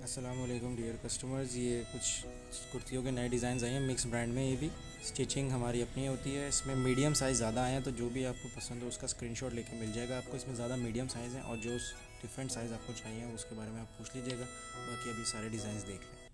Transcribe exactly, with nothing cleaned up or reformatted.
अस्सलाम वालेकुम dear customers, ये कुछ कुर्तियों के नए डिज़ाइन आए हैं मिक्स ब्रांड में। ये भी स्टिचिंग हमारी अपनी होती है। इसमें मीडियम साइज़ ज़्यादा आए हैं, तो जो भी आपको पसंद हो उसका स्क्रीनशॉट लेके मिल जाएगा आपको। इसमें ज़्यादा मीडियम साइज़ हैं और जो डिफरेंट साइज़ आपको चाहिए उसके बारे में आप पूछ लीजिएगा। बाकी अभी सारे डिज़ाइन देख लें।